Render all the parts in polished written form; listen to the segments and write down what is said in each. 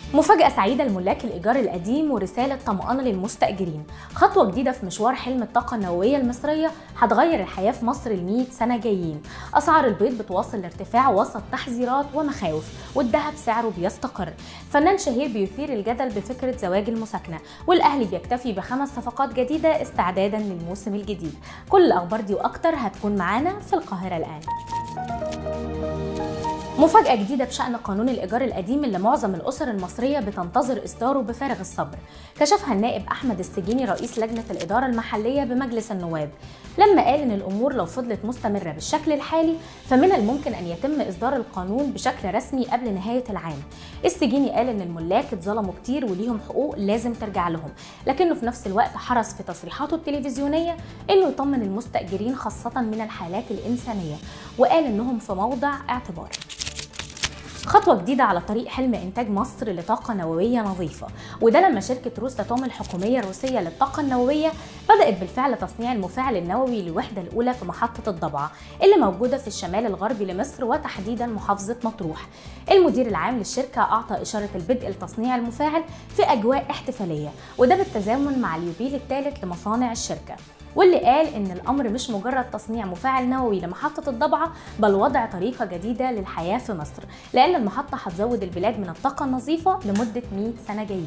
مفاجأة سعيدة لملاك الإيجار القديم ورسالة طمأنة للمستأجرين. خطوة جديدة في مشوار حلم الطاقة النووية المصرية هتغير الحياة في مصر ل100 سنة جايين. أسعار البيض بتواصل الارتفاع وسط تحذيرات ومخاوف، والذهب سعره بيستقر. فنان شهير بيثير الجدل بفكرة زواج المساكنة، والأهلي بيكتفي ب5 صفقات جديدة استعدادا للموسم الجديد. كل الأخبار دي وأكتر هتكون معانا في القاهرة الآن. مفاجأة جديدة بشأن قانون الإيجار القديم اللي معظم الأسر المصرية بتنتظر إصداره بفارغ الصبر. كشفها النائب أحمد السجيني رئيس لجنة الإدارة المحلية بمجلس النواب، لما قال إن الأمور لو فضلت مستمرة بالشكل الحالي فمن الممكن أن يتم إصدار القانون بشكل رسمي قبل نهاية العام. السجيني قال إن الملاك اتظلموا كتير وليهم حقوق لازم ترجع لهم، لكنه في نفس الوقت حرص في تصريحاته التلفزيونية إنه يطمن المستأجرين خاصة من الحالات الإنسانية، وقال إنهم في موضع اعتبار. خطوة جديدة على طريق حلم إنتاج مصر لطاقة نووية نظيفة، وده لما شركة روساتوم الحكومية الروسية للطاقة النووية بدأت بالفعل تصنيع المفاعل النووي للوحدة الأولى في محطة الضبعة اللي موجودة في الشمال الغربي لمصر وتحديدا محافظة مطروح. المدير العام للشركة أعطى إشارة البدء لتصنيع المفاعل في أجواء احتفالية، وده بالتزامن مع اليوبيل الثالث لمصانع الشركة، واللي قال إن الأمر مش مجرد تصنيع مفاعل نووي لمحطة الضبعة، بل وضع طريقة جديدة للحياة في مصر، لأن المحطة هتزود البلاد من الطاقة النظيفة لمدة 100 سنة جايين.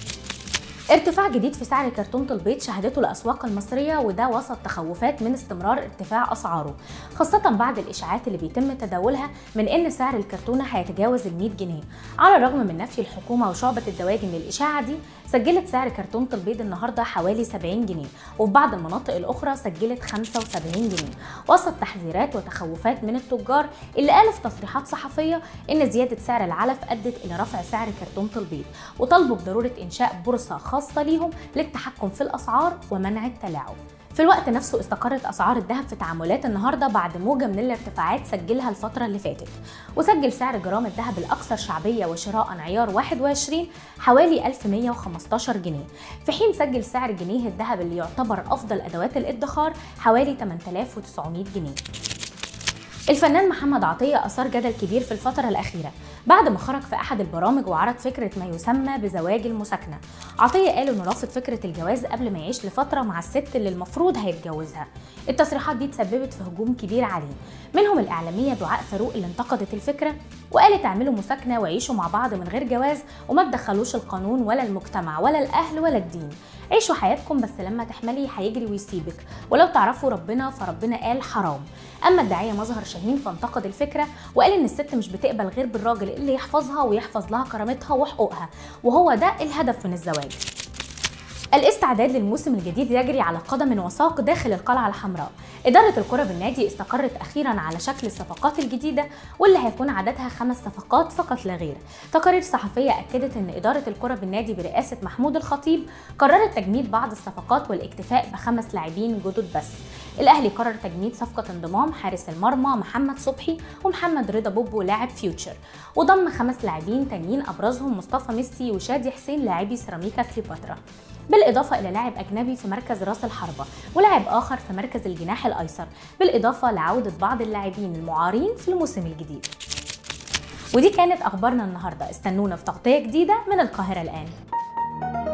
ارتفاع جديد في سعر كرتونة البيض شهدته الأسواق المصرية، وده وسط تخوفات من استمرار ارتفاع أسعاره، خاصة بعد الإشاعات اللي بيتم تداولها من إن سعر الكرتونة هيتجاوز ال100 جنيه. على الرغم من نفي الحكومة وشعبة الدواجن للإشاعة دي، سجلت سعر كرتونة البيض النهارده حوالي 70 جنيه، وفي بعض المناطق الأخرى سجلت 75 جنيه، وسط تحذيرات وتخوفات من التجار اللي قالوا في تصريحات صحفية إن زيادة سعر العلف أدت إلى رفع سعر كرتونة البيض، وطالبوا بضرورة إنشاء بورصة خاصة ليهم للتحكم في الأسعار ومنع التلاعب. في الوقت نفسه استقرت أسعار الذهب في تعاملات النهارده بعد موجة من الارتفاعات سجلها الفترة اللي فاتت، وسجل سعر جرام الذهب الأكثر شعبية وشراء عيار 21 حوالي 1115 جنيه، في حين سجل سعر جنيه الذهب اللي يعتبر أفضل أدوات الادخار حوالي 8900 جنيه. الفنان محمد عطية أثار جدل كبير في الفترة الأخيرة بعد ما خرج في أحد البرامج وعرض فكرة ما يسمى بزواج المساكنة. عطية قال إنه رافض فكرة الجواز قبل ما يعيش لفترة مع الست اللي المفروض هيتجوزها. التصريحات دي تسببت في هجوم كبير عليه، منهم الإعلامية دعاء فاروق اللي انتقدت الفكرة وقالت اعملوا مساكنة وعيشوا مع بعض من غير جواز وما تدخلوش القانون ولا المجتمع ولا الأهل ولا الدين، عيشوا حياتكم بس لما تحملي هيجري ويسيبك، ولو تعرفوا ربنا فربنا قال حرام. أما الداعية مظهر شاهين فانتقد الفكرة وقال إن الست مش بتقبل غير بالراجل اللي يحفظها ويحفظ لها كرامتها وحقوقها، وهو ده الهدف من الزواج. الاستعداد للموسم الجديد يجري على قدم وساق داخل القلعة الحمراء. إدارة الكرة بالنادي استقرت أخيراً على شكل الصفقات الجديدة واللي هيكون عددها 5 صفقات فقط لا غير. تقارير صحفية أكدت أن إدارة الكرة بالنادي برئاسة محمود الخطيب قررت تجميد بعض الصفقات والاكتفاء ب5 لاعبين جدد بس. الأهلي قرر تجميد صفقة انضمام حارس المرمى محمد صبحي ومحمد رضا بوبو لاعب فيوتشر، وضم 5 لاعبين تانيين أبرزهم مصطفى ميسي وشادي حسين لاعبي سيراميكا كليوباترا، بالإضافة إلى لاعب أجنبي في مركز راس الحربة ولاعب آخر في مركز الجناح الأيسر، بالإضافة لعودة بعض اللاعبين المعارين في الموسم الجديد. ودي كانت أخبارنا النهاردة، استنونا في تغطية جديدة من القاهرة الآن.